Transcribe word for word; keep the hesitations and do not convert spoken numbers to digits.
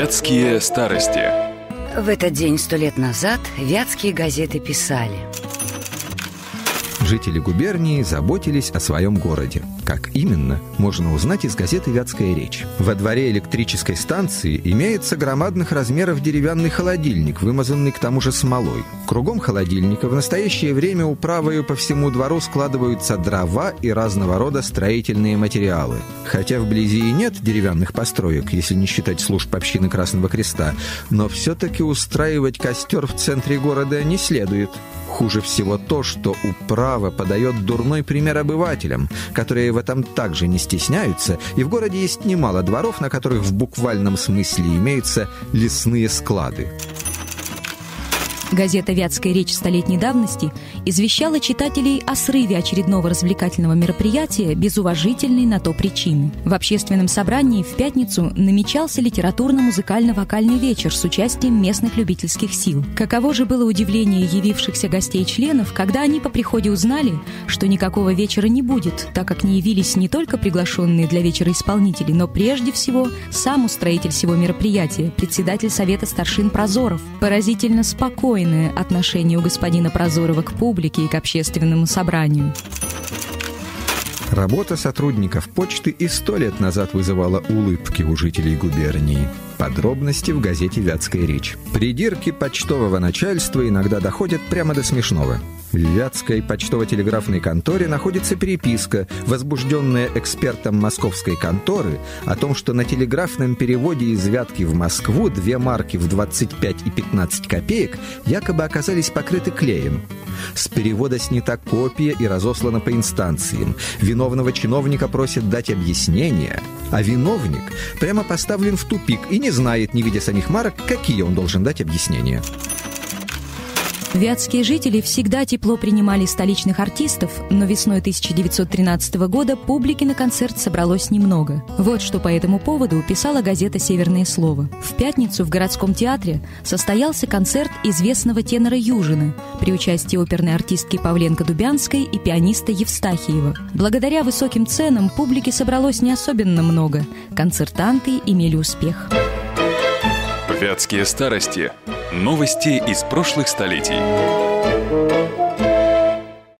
Вятские старости. В этот день сто лет назад вятские газеты писали: жители губернии заботились о своем городе. Как именно, можно узнать из газеты «Вятская речь». Во дворе электрической станции имеется громадных размеров деревянный холодильник, вымазанный к тому же смолой. Кругом холодильника в настоящее время управою по всему двору складываются дрова и разного рода строительные материалы. Хотя вблизи и нет деревянных построек, если не считать служб общины Красного Креста, но все-таки устраивать костер в центре города не следует. Хуже всего то, что управа подает дурной пример обывателям, которые в этом также не стесняются, и в городе есть немало дворов, на которых в буквальном смысле имеются лесные склады. Газета «Вятская речь» столетней давности извещала читателей о срыве очередного развлекательного мероприятия без уважительной на то причины. В общественном собрании в пятницу намечался литературно-музыкально-вокальный вечер с участием местных любительских сил. Каково же было удивление явившихся гостей-членов, когда они по приходе узнали, что никакого вечера не будет, так как не явились не только приглашенные для вечера исполнители, но прежде всего сам устроитель всего мероприятия, председатель Совета старшин Прозоров. Поразительно спокойно отношение у господина Прозорова к публике и к общественному собранию. Работа сотрудников почты и сто лет назад вызывала улыбки у жителей губернии. Подробности в газете «Вятская речь». Придирки почтового начальства иногда доходят прямо до смешного. В Вятской почтово-телеграфной конторе находится переписка, возбужденная экспертом московской конторы, о том, что на телеграфном переводе из Вятки в Москву две марки в двадцать пять и пятнадцать копеек якобы оказались покрыты клеем. С перевода снята копия и разослана по инстанциям. Виновного чиновника просят дать объяснение, а виновник прямо поставлен в тупик и не знает, не видя самих марок, какие он должен дать объяснения. Вятские жители всегда тепло принимали столичных артистов, но весной тысяча девятьсот тринадцатого года публики на концерт собралось немного. Вот что по этому поводу писала газета «Северное слово». В пятницу в городском театре состоялся концерт известного тенора Южина при участии оперной артистки Павленко-Дубянской и пианиста Евстахиева. Благодаря высоким ценам публики собралось не особенно много. Концертанты имели успех. Вятские старости. Новости из прошлых столетий.